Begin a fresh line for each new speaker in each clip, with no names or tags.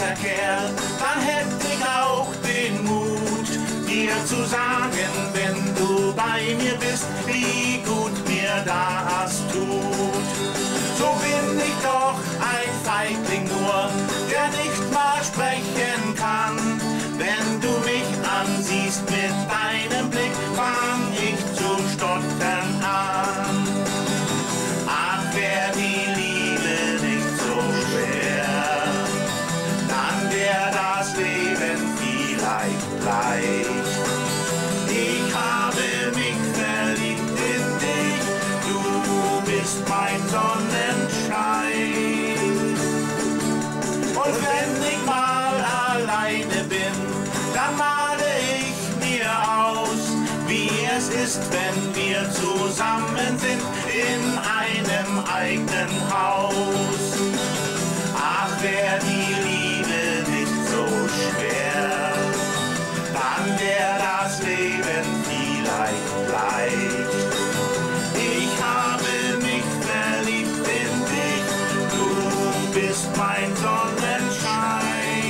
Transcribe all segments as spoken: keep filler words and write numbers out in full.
ganzer Kerl, dann hätte ich auch den Mut, dir zu sagen, wenn du bei mir bist, wie gut mir das tut. So bin ich doch ein Feigling nur, der nicht mal sprechen kann. Wenn du mich ansiehst mit deinem Blick, fang ich zu stottern an. Ach, wär die Liebe nicht so schwer, dann wär das Leben vielleicht leicht. Ich habe mich verliebt in dich, du bist mein Sonnenschein. Und wenn ich mal alleine bin, dann male ich mir aus, wie es ist, wenn wir zusammen sind in einem eigenen Haus. Ach, wär die Liebe nicht so schwer, dann wär das Leben vielleicht leicht. Ich habe mich verliebt in dich, du bist mein Sonnenschein.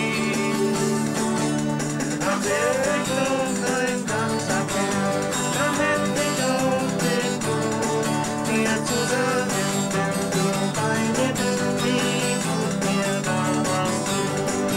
Dann wär ich doch ein ganzer Kerl, dann hätte ich auch den Mut, dir zu sagen, wenn du bei mir bist, wie gut mir das tut.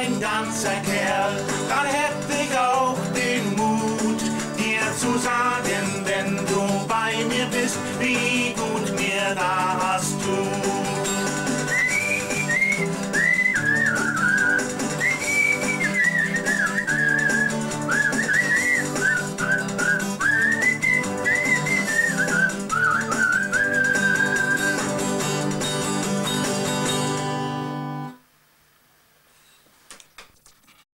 Ganzer Kerl, dann hätte ich auch den Mut, dir zu sagen,